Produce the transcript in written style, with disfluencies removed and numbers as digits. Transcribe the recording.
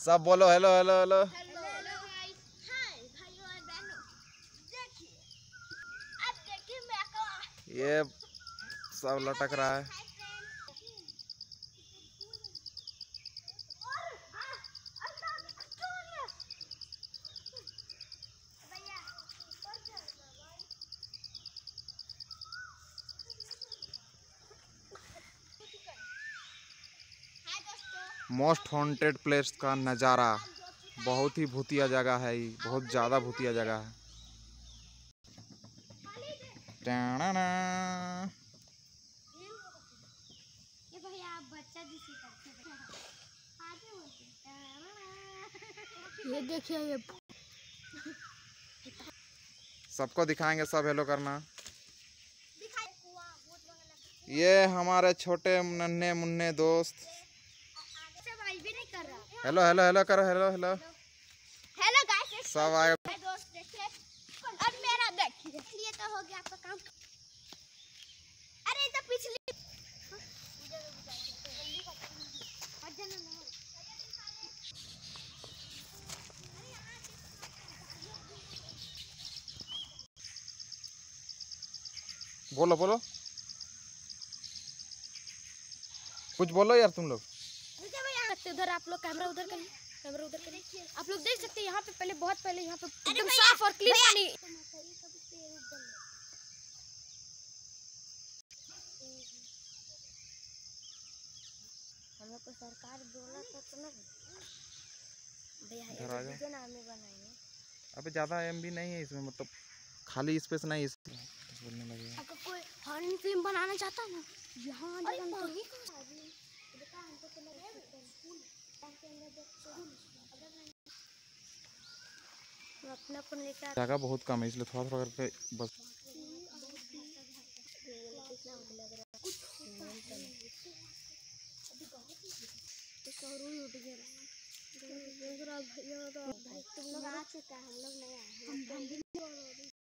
सब बोलो hello hello hello. Hello guys, hi भाइयों और बहनों, देखिए अब देखिए मैं को ये सब लटक रहा है। मोस्ट हॉन्टेड प्लेस का नज़ारा, बहुत ही भूतिया जगह है ये, बहुत ज़्यादा भूतिया जगह है। टाणाना। ये भैया आप बच्चा जिसे करते हैं। ये देखिए ये सबको दिखाएंगे, सब हेलो करना। ये हमारे छोटे नन्हे मुन्ने दोस्त। हेलो हेलो हेलो करो, हेलो हेलो हेलो गाइस, सब आए। दोस्त देखिए और मेरा देखिए, ये तो हो गया आपका काम। अरे तो पिछली बोलो बोलो, कुछ बोलो यार तुम लोग। उधर आप लोग कैमरा उधर करिए, कैमरा उधर करिए। आप लोग देख सकते हैं यहाँ पे पहले, बहुत पहले यहाँ पे एकदम साफ और क्लीन पानी। हम लोग को सरकार बोला तो ना भैया वीडियो नाम में बनाएंगे। अबे ज़्यादा एमबी नहीं है इसमें, मतलब खाली स्पेस नहीं है इसमें बोलने लगे। अगर कोई हॉरर फिल्म बनाना चाहता है ना, यहाँ अपना फोन लेकर जगह बहुत कम है, इसलिए थोड़ा थोड़ा करके बस। तुम लोग आ चुका है, हम लोग नहीं आए।